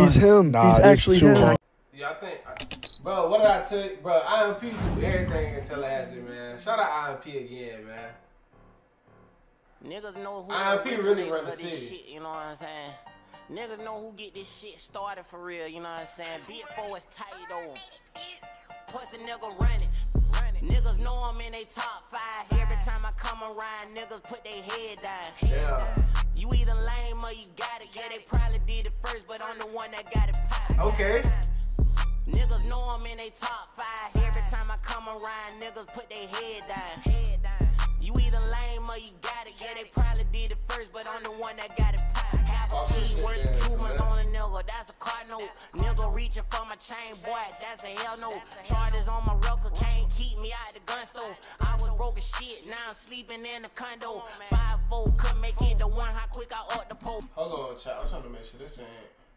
He's him. Nah, he's actually him. hard. Yeah, I think, bro, what did I tell you? Bro, IMP do everything in Tallahassee, man. Shout out IMP again, man. Niggas know who IMP really run the city. Shit, you know what I'm saying? Niggas know who get this shit started for real, you know what I'm saying? Big 4 is tight though. Pussy nigga running. Niggas know I'm in they top 5. Every time I come around, niggas put their head down. Yeah. You either lame or you got it. Yeah, they probably did it first, but I'm the one that got it poppin'. Okay. Niggas know I'm in they top 5. Every time I come around, niggas put their head down. You either lame or you got it. Yeah, they probably did it first, but I'm the one that got it poppin'. Have a key worth 2 months on a nigga, that's a car note. Nigga reaching for my chain, boy, that's a hell no. Charges on my record, can't keep me out the gun store. I was broke as shit, now I'm sleeping in the condo. 5-4, couldn't make it to 1, how quick I up the pole. Hold on, chat. I'm trying to make sure this ain't.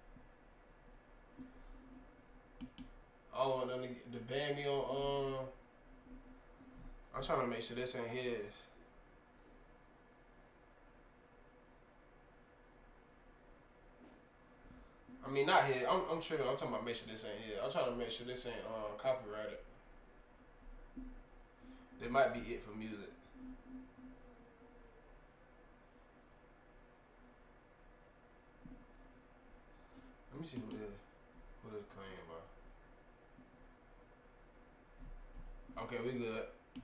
I don't want them to ban me on. I'm trying to make sure this ain't his. I mean, not his. I'm tripping. I'm talking about make sure this ain't his. I'm trying to make sure this ain't copyrighted. It might be it for music. Let me see what is claim about. Okay, we good.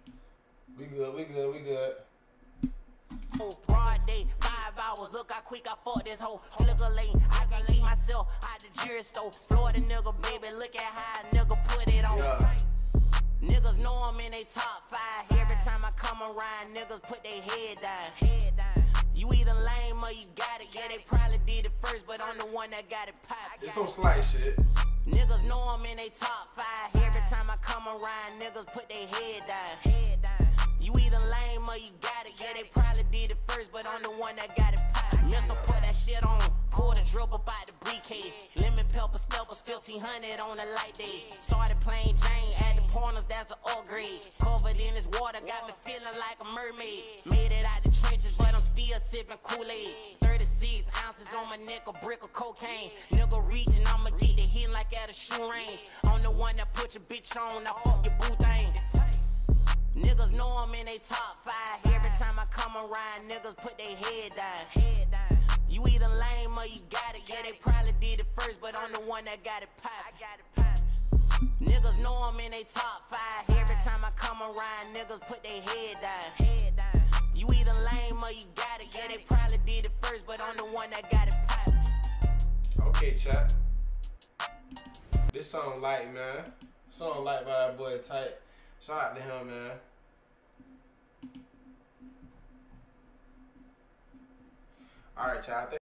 We good. Broad day, 5 hours, look how quick I fought this hoe. Flicker lane, I can leave myself out the jury store. Florida nigga, baby, look at how a nigga put it on. Yeah. Niggas know I'm in they top 5. Every time I come around, niggas put their head down. You either lame or you got it. Yeah, they probably did it first, but I'm the one that got it poppin'. It's some slight shit. Niggas know I'm in they top 5. Every time I come around, niggas put their head down. You either lame or you got it. Yeah, they probably did it first, but I'm the one that got it poppin'. Mister put that shit on, pour the drip up out the briquet. Lemon pepper steppers, 1500 on a light day. Started playing Jane at the corners, that's an upgrade. Covered in this water, got me feeling like a mermaid. Made it out the trenches, but I'm still sipping Kool-Aid. 36 ounces on my neck, a brick of cocaine. Nigga reaching, I'ma get the hit like at a shoe range. I'm the one that put your bitch on, now fuck your boo thing. Niggas know I'm in they top 5. Every time I come around, niggas put their head down. You either lame or you got it. Yeah, they probably did it first, but I'm the one that got it poppin'. Niggas know I'm in they top 5. Every time I come around, niggas put their head down. You either lame or you got it. Yeah, they probably did it first, but I'm the one that got it poppin'. Okay, chat. This song light, man. Song light by that boy Tight. Shout out to him, man. All right, chat.